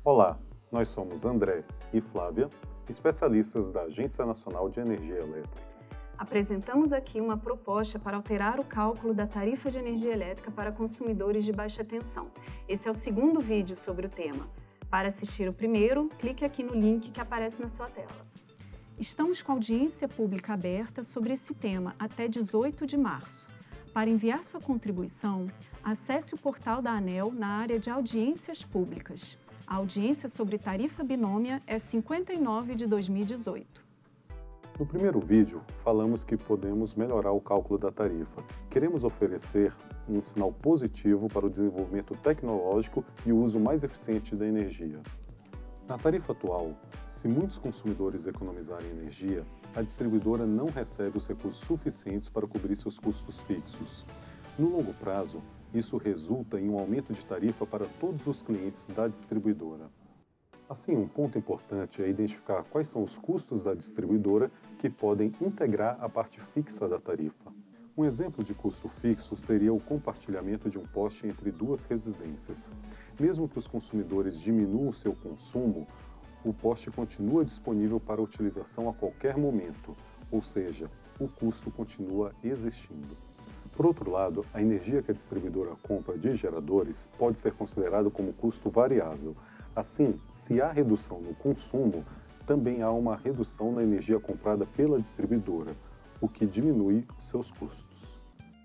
Olá, nós somos André e Flávia, especialistas da Agência Nacional de Energia Elétrica. Apresentamos aqui uma proposta para alterar o cálculo da tarifa de energia elétrica para consumidores de baixa tensão. Esse é o segundo vídeo sobre o tema. Para assistir o primeiro, clique aqui no link que aparece na sua tela. Estamos com audiência pública aberta sobre esse tema até 18 de março. Para enviar sua contribuição, acesse o portal da ANEEL na área de audiências públicas. A audiência sobre tarifa binômia é 59 de 2018. No primeiro vídeo, falamos que podemos melhorar o cálculo da tarifa. Queremos oferecer um sinal positivo para o desenvolvimento tecnológico e o uso mais eficiente da energia. Na tarifa atual, se muitos consumidores economizarem energia, a distribuidora não recebe os recursos suficientes para cobrir seus custos fixos. No longo prazo, isso resulta em um aumento de tarifa para todos os clientes da distribuidora. Assim, um ponto importante é identificar quais são os custos da distribuidora que podem integrar a parte fixa da tarifa. Um exemplo de custo fixo seria o compartilhamento de um poste entre duas residências. Mesmo que os consumidores diminuam seu consumo, o poste continua disponível para utilização a qualquer momento, ou seja, o custo continua existindo. Por outro lado, a energia que a distribuidora compra de geradores pode ser considerada como custo variável. Assim, se há redução no consumo, também há uma redução na energia comprada pela distribuidora, o que diminui os seus custos.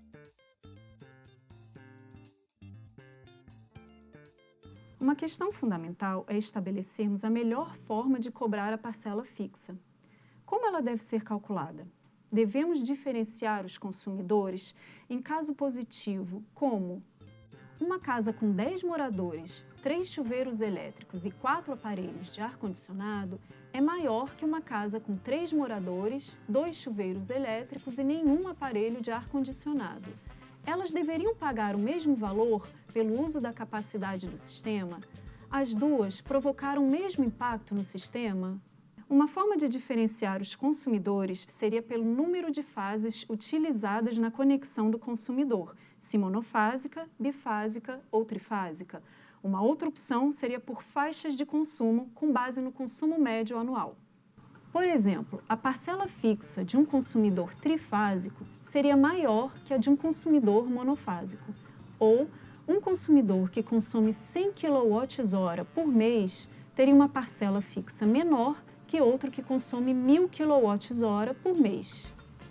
Uma questão fundamental é estabelecermos a melhor forma de cobrar a parcela fixa. Como ela deve ser calculada? Devemos diferenciar os consumidores em caso positivo, como uma casa com 10 moradores, 3 chuveiros elétricos e 4 aparelhos de ar-condicionado é maior que uma casa com 3 moradores, 2 chuveiros elétricos e nenhum aparelho de ar-condicionado. Elas deveriam pagar o mesmo valor pelo uso da capacidade do sistema? As duas provocaram o mesmo impacto no sistema? Uma forma de diferenciar os consumidores seria pelo número de fases utilizadas na conexão do consumidor, se monofásica, bifásica ou trifásica. Uma outra opção seria por faixas de consumo com base no consumo médio anual. Por exemplo, a parcela fixa de um consumidor trifásico seria maior que a de um consumidor monofásico. Ou um consumidor que consome 100 kWh por mês teria uma parcela fixa menor que outro que consome 1000 kWh por mês.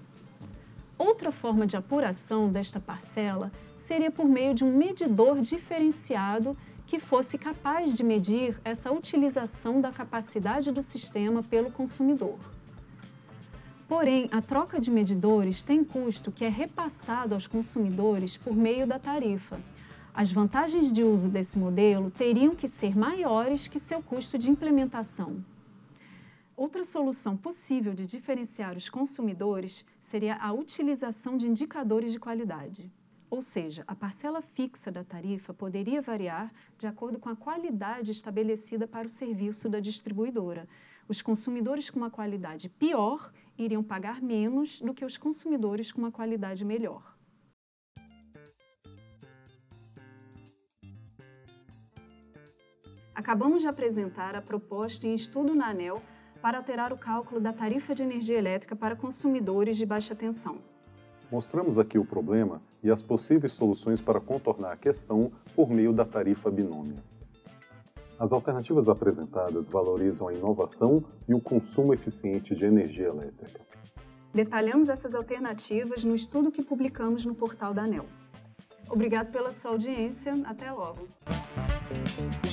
Outra forma de apuração desta parcela seria por meio de um medidor diferenciado que fosse capaz de medir essa utilização da capacidade do sistema pelo consumidor. Porém, a troca de medidores tem custo que é repassado aos consumidores por meio da tarifa. As vantagens de uso desse modelo teriam que ser maiores que seu custo de implementação. Outra solução possível de diferenciar os consumidores seria a utilização de indicadores de qualidade. Ou seja, a parcela fixa da tarifa poderia variar de acordo com a qualidade estabelecida para o serviço da distribuidora. Os consumidores com uma qualidade pior iriam pagar menos do que os consumidores com uma qualidade melhor. Acabamos de apresentar a proposta em estudo na ANEEL para alterar o cálculo da tarifa de energia elétrica para consumidores de baixa tensão. Mostramos aqui o problema e as possíveis soluções para contornar a questão por meio da tarifa binômia. As alternativas apresentadas valorizam a inovação e o consumo eficiente de energia elétrica. Detalhamos essas alternativas no estudo que publicamos no portal da ANEEL. Obrigado pela sua audiência. Até logo!